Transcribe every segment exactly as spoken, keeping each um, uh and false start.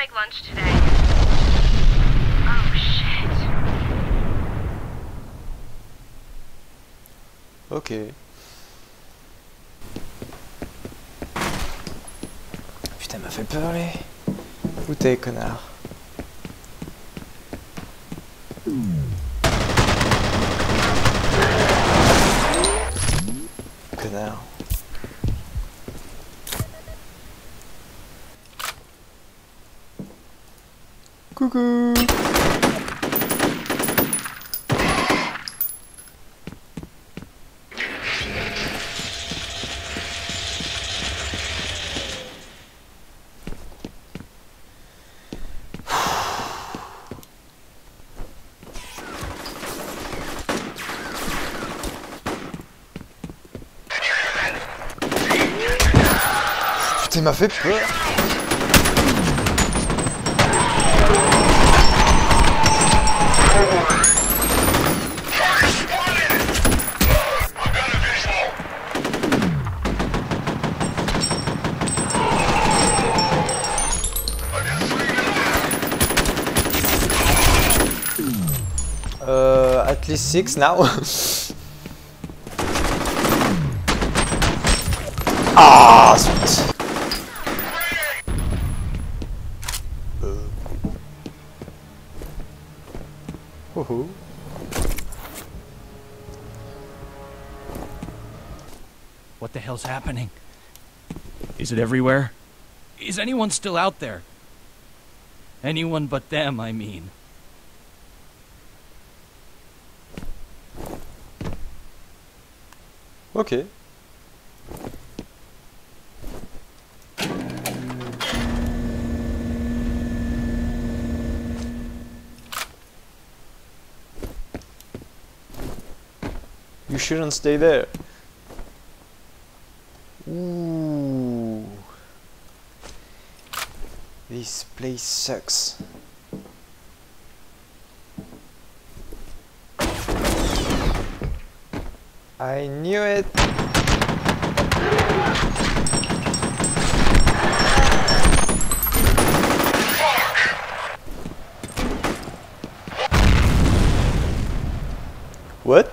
make lunch today. Oh shit. Ok. Putain, m'a fait peur, les. Où t'es, connard? Connard. Coucou. Putain, m'a fait peur. Uh, at least six now. Ah, zut. Uh. Oh oh. What the hell's happening? Is it everywhere? Is anyone still out there? Anyone but them, I mean. Ok. You shouldn't stay there. Ooh. This place sucks. I knew it. What?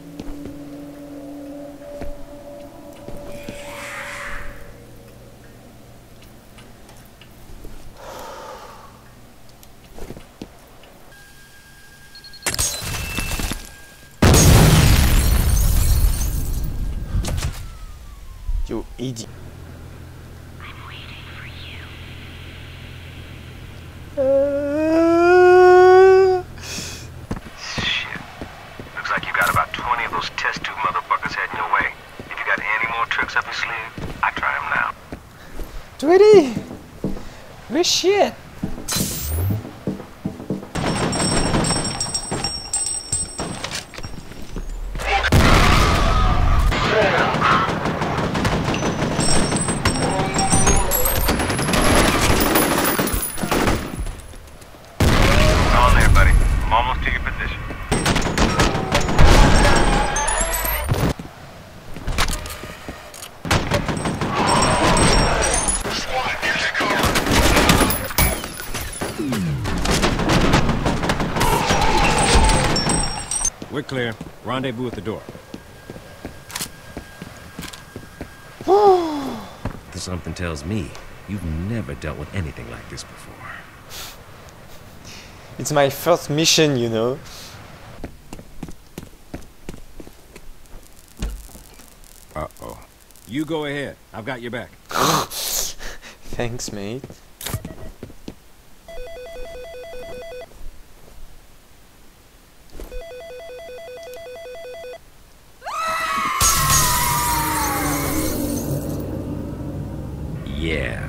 You idiot. I'm waiting for you. Uh... Shit. Looks like you got about twenty of those test tube motherfuckers heading your way. If you got any more tricks up your sleeve, I try them now. twenty? Good shit. On there, buddy. I'm almost to your position. We're clear. Rendezvous at the door. Something tells me you've never dealt with anything like this before. It's my first mission, you know. Uh-oh. You go ahead. I've got your back. Thanks, mate. Yeah.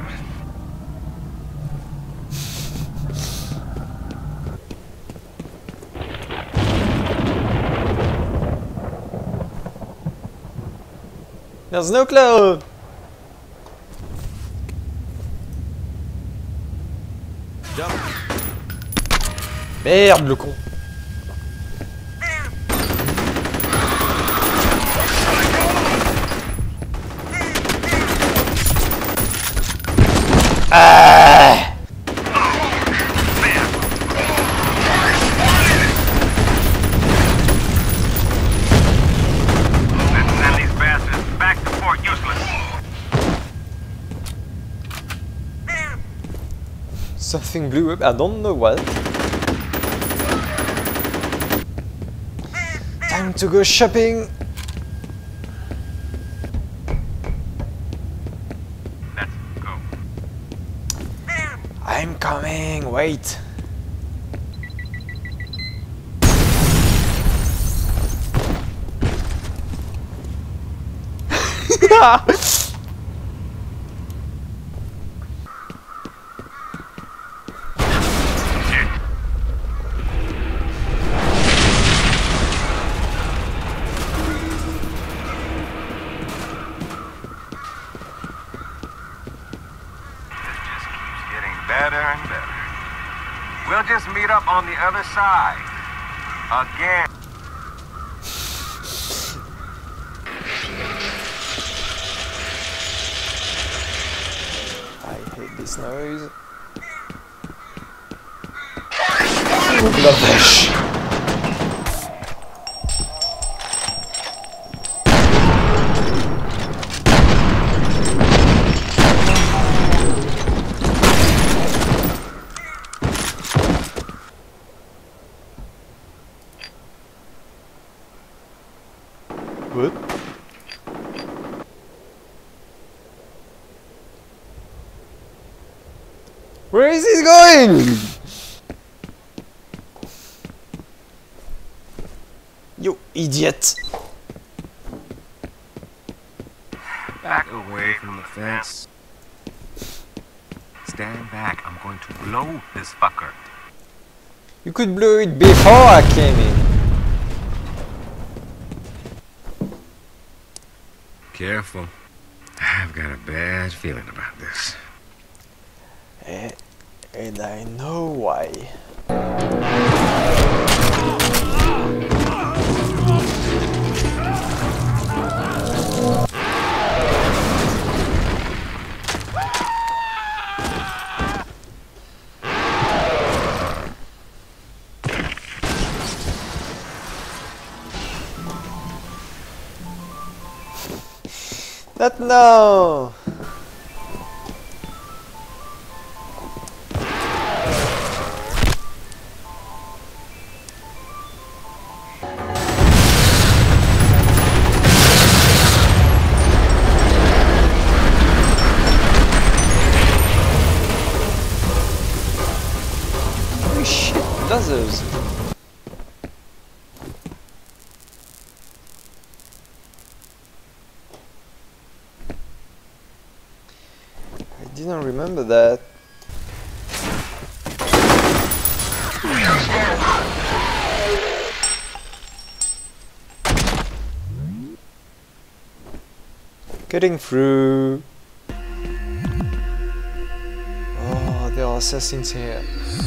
There's no cloud. Merde, le con. Ah! Something blew up, I don't know what. Time to go shopping! Let's go. I'm coming, wait! Better and better. We'll just meet up on the other side. Again. I hate this noise. La vache! What? Where is he going? You idiot! Back away from the fence. Stand back. I'm going to blow this fucker. You could blow it before I came in. Careful. I've got a bad feeling about this. Eh, and I know why. That no! Holy shit, lasers! I didn't remember that. Getting through. Oh, there are assassins here.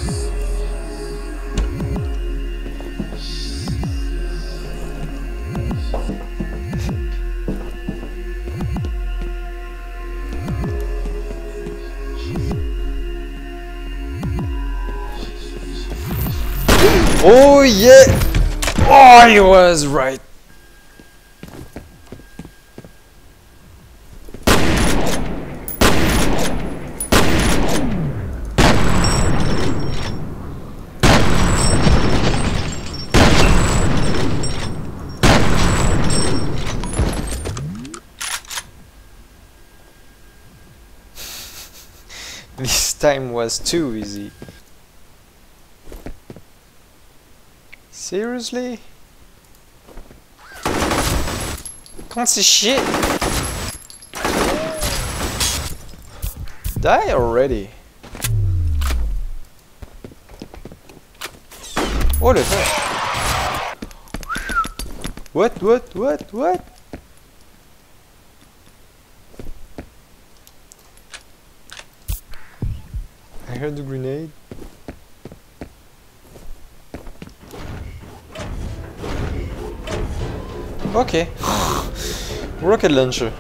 Oh yeah! Oh, I was right. This time was too easy. Seriously? Can't see shit. Die already. What the fuck? What, what, what, what? I heard the grenade. Okay. Rocket launcher.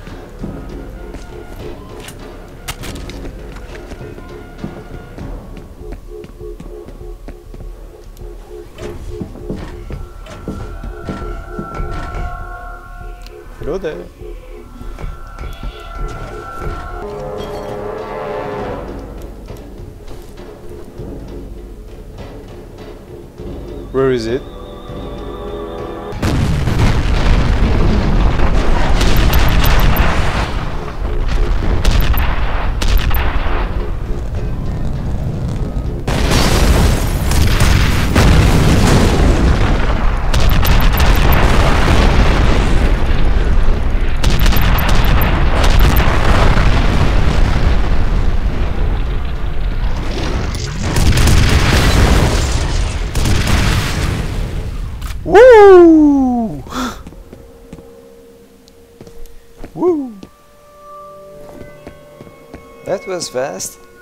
Hello there. Where is it? Woo! Woo! That was fast.